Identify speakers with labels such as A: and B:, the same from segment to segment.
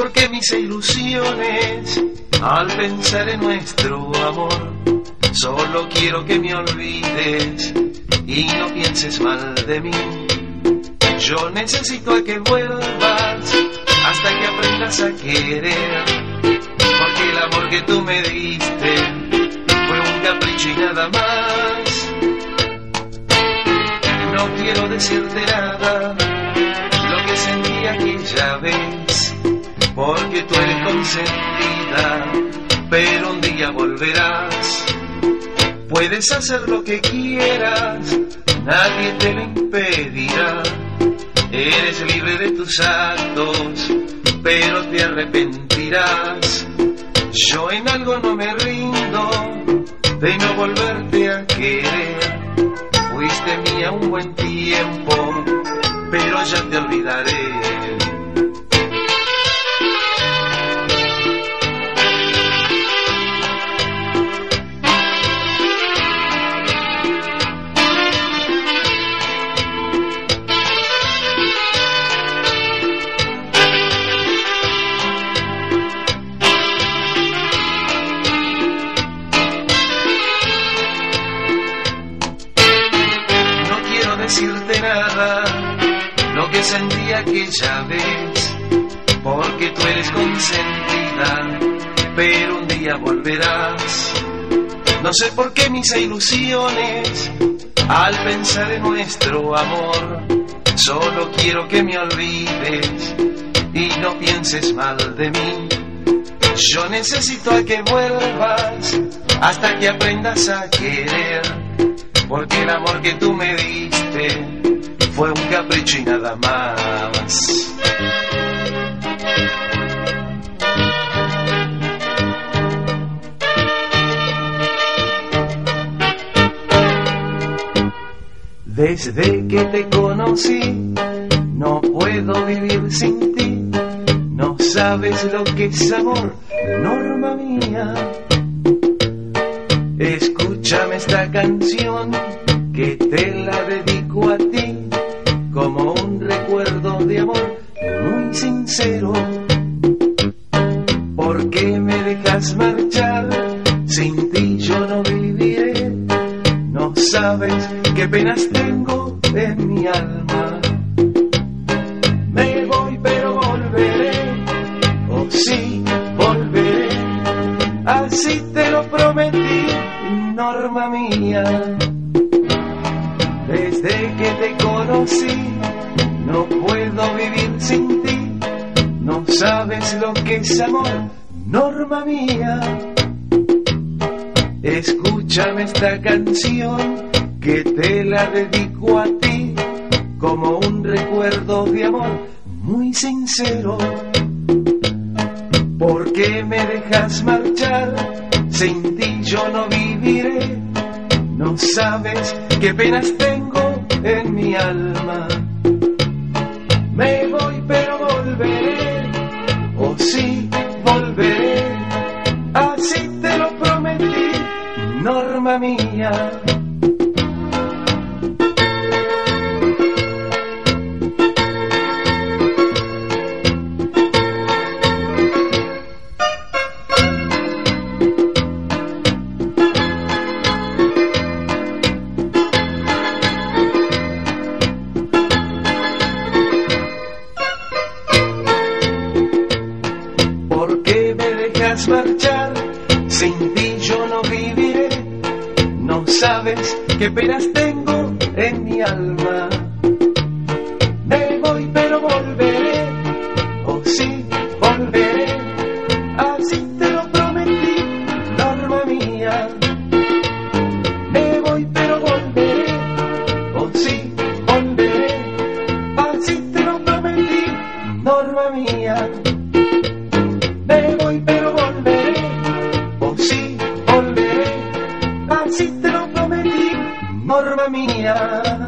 A: por qué me hice ilusiones al pensar en nuestro amor. Solo quiero que me olvides y no pienses mal de mí. Yo necesito a que vuelvas hasta que aprendas a querer, porque el amor que tú me diste fue un capricho y nada más. No quiero decirte nada, lo que sentí aquella vez, porque tú eres consentida, pero un día volverás. Puedes hacer lo que quieras, nadie te lo impedirá. Eres libre de tus actos, pero te arrepentirás. Yo en algo no me rindo, de no volverte a querer. Fuiste mía un buen tiempo, pero ya te olvidaré. Decirte nada, lo que sentí aquella vez, porque tú eres consentida, pero un día volverás. No sé por qué me hice ilusiones al pensar en nuestro amor. Solo quiero que me olvides y no pienses mal de mí. Yo necesito a que vuelvas hasta que aprendas a querer, porque el amor que tú me diste fue un capricho y nada más. Desde que te conocí, no puedo vivir sin ti. No sabes lo que es amor, Norma mía. Escúchame esta canción que te la dedico a ti, como un recuerdo de amor muy sincero. ¿Por qué me dejas marchar? Sin ti yo no viviré. No sabes qué penas tengo en mi alma. Me voy pero volveré, oh sí, volveré. Así te lo prometí, Norma mía. Desde que te conocí, no puedo vivir sin ti. No sabes lo que es amor, Norma mía. Escúchame esta canción que te la dedico a ti, como un recuerdo de amor muy sincero. ¿Por qué me dejas marchar? Sin ti yo no viviré. No sabes qué penas tengo en mi alma. Me voy pero volveré, oh sí, volveré. Así te lo prometí, Norma mía. Marchar, sin ti yo no viviré. No sabes qué penas tengo en mi alma. Me voy pero volveré, oh sí, volveré. Así te lo prometí, Norma mía. Me voy pero volveré, oh sí, volveré. Así te lo prometí, Norma mía. Me voy pero volveré, oh sí, volveré. Así te lo prometí, Norma mía.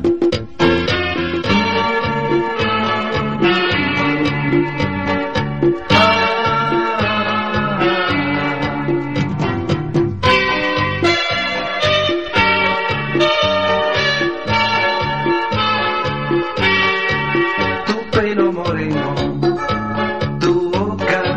A: Tu pelo moreno, tu boca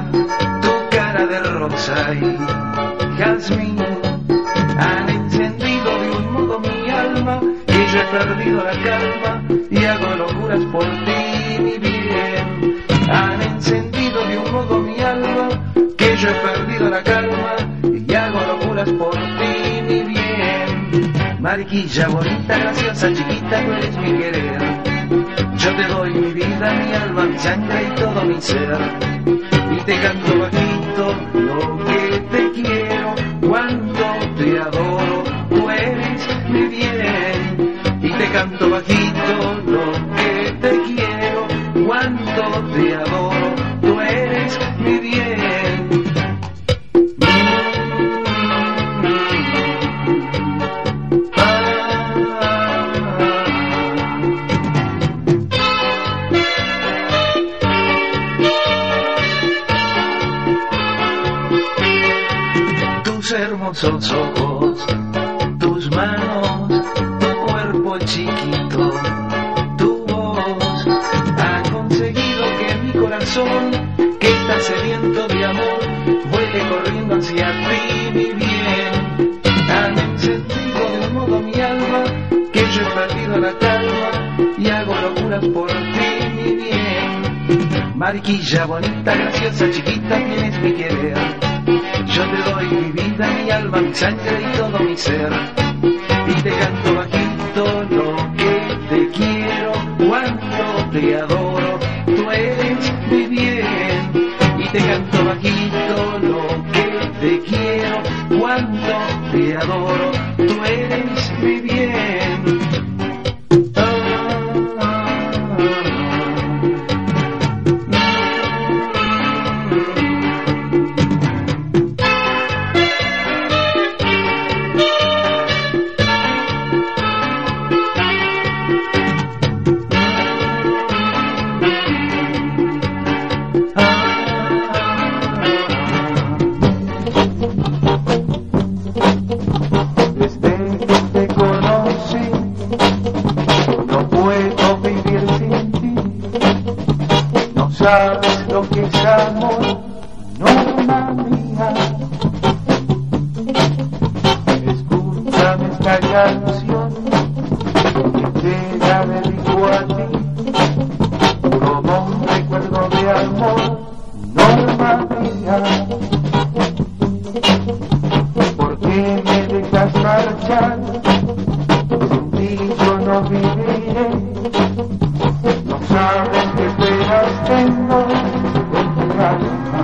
A: Han encendido de un modo mi alma, que yo he perdido la calma y hago locuras por ti, mi bien. Han encendido de un modo mi alma, que yo he perdido la calma y hago locuras por ti, mi bien. Mariquilla, bonita, graciosa, chiquita, tú eres mi querer. Yo te doy mi vida, mi alma, mi sangre y todo mi ser. Y te canto bajito lo que te quiero, cuánto te adoro, tú eres mi bien. Y te canto bajito lo que te quiero, cuánto te adoro, tú eres mi bien. Hermosos ojos, tus manos, tu cuerpo chiquito, tu voz ha conseguido que mi corazón, que está sediento de amor, vuele corriendo hacia ti, mi bien. Han encendido de un modo mi alma, que yo he perdido la calma y hago locuras por ti, mi bien. Mariquilla, bonita, graciosa, chiquita, tienes mi querer. Yo te doy mi vida, mi alma, mi sangre y todo mi ser. Y te canto bajito lo que te quiero, cuánto te adoro, tú eres mi bien. Y te canto bajito lo que te quiero, cuánto te adoro, tú eres mi bien.
B: Sabes lo que es amor, norma mía. Escúchame esta canción, que te la dedico a ti, como un recuerdo de amor, norma mía. ¿Por qué me dejas marchar? Sin ti yo no viviré. No sabes qué penas tengo en mi alma.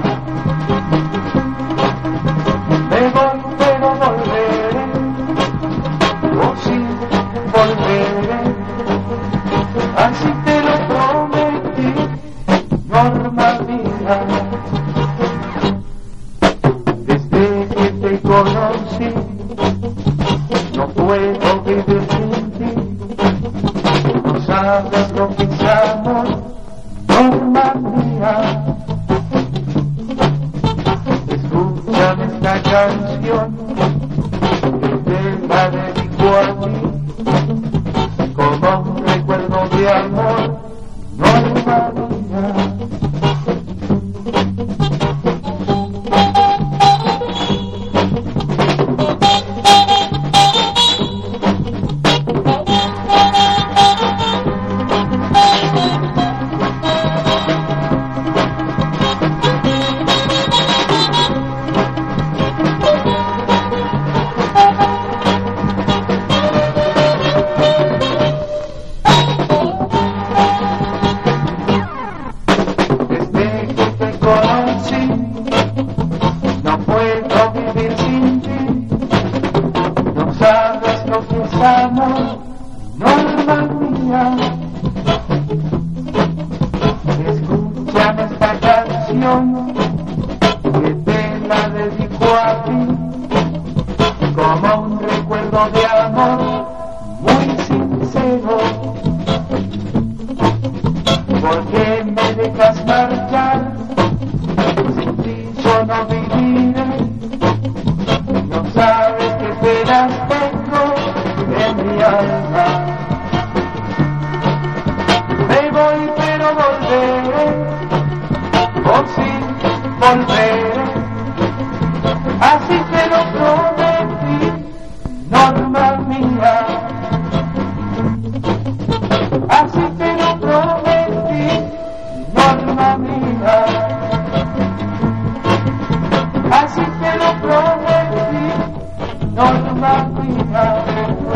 B: Me voy pero volveré, o sí volveré, así te lo prometí, norma mía. Desde que te conocí, no puedo vivir sin ti. No sabes lo que es amor, norma mía. Escúchame esta canción, que te la dedico a ti, como un recuerdo de amor, norma mía. alma mía.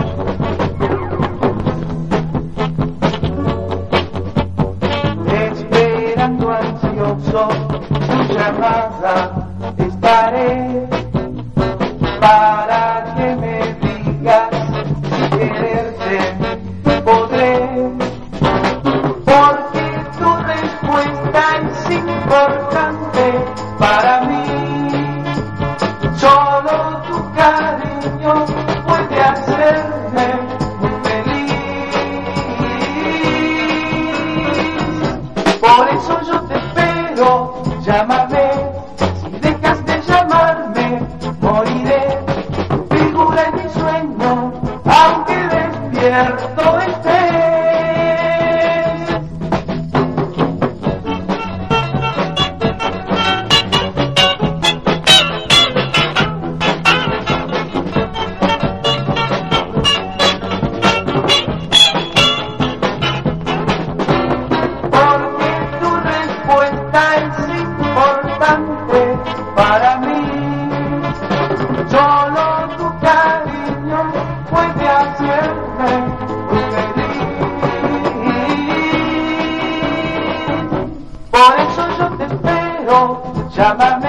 B: Esperando ansioso tu llamada estaré para que me digas si quererte podré, porque tu respuesta es importante para mí. Solo tu cariño puede hacerme muy feliz. Por eso yo te espero, llámame. Si dejas de llamarme, moriré. Figura en mi sueño, aunque despierto esté. Es importante para mí. Solo tu cariño puede hacerme feliz. Por eso yo te espero, llámame.